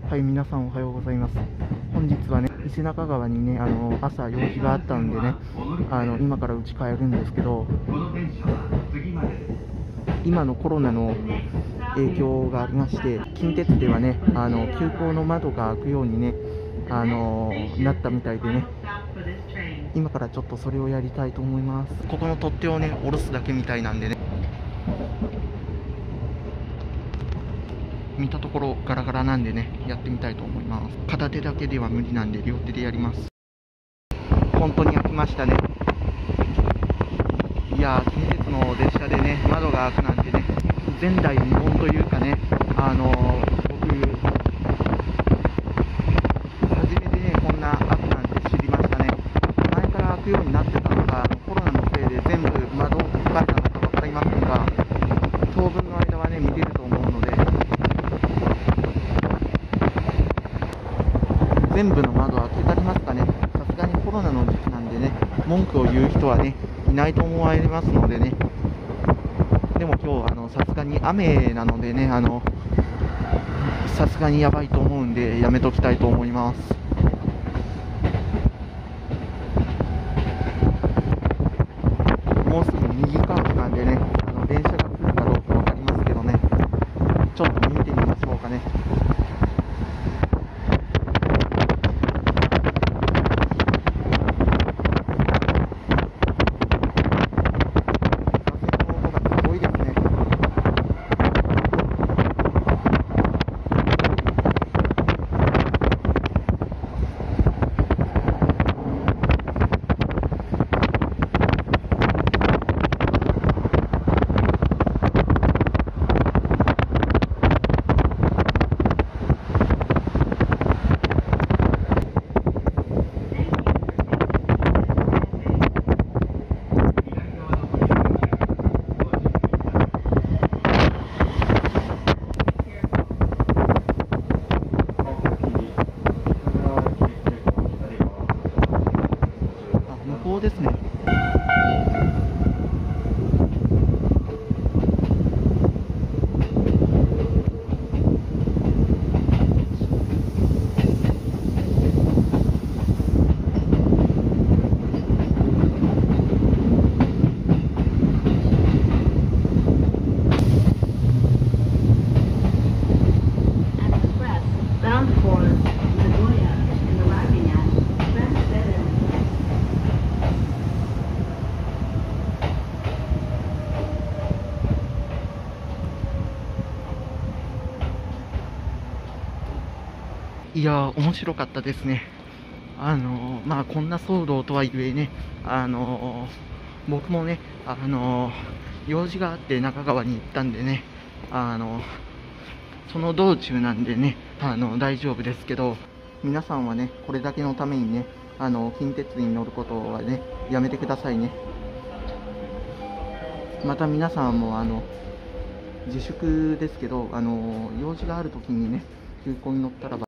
はい、皆さんおはようございます。本日はね、伊勢中川にね、朝用事があったんでね、今から家帰るんですけど、今のコロナの影響がありまして、近鉄ではね、急行の窓が開くようにね、なったみたいでね、今からちょっとそれをやりたいと思います。ここの取っ手をね、下ろすだけみたいなんでね、見たところガラガラなんでね、やってみたいと思います。片手だけでは無理なんで両手でやります。本当に開きましたね。いやー、近鉄の列車でね、窓が開くなんてね、前代未聞というかね、僕初めてね、こんな開くなんて知りましたね。前から開くようになってたのか、コロナのせいで全部窓が開いたのか分かりませんが、当分の間はね、見れると思うので、全部の窓開けたりますかね。さすがにコロナの時期なんでね、文句を言う人はね、いないと思われますのでね。でも今日さすがに雨なのでね、さすがにやばいと思うんでやめときたいと思います。もうすぐ右カーブなんでね、電車が来るかどうか分かりますけどね、ちょっと見てみましょうかね。向こうですね。いやー、面白かったですね。こんな騒動とはいえね、僕もね、用事があって中川に行ったんでね、その道中なんでね、大丈夫ですけど、皆さんはね、これだけのためにね、近鉄に乗ることはね、やめてくださいね。また皆さんも自粛ですけど、用事があるときにね、急行に乗ったらば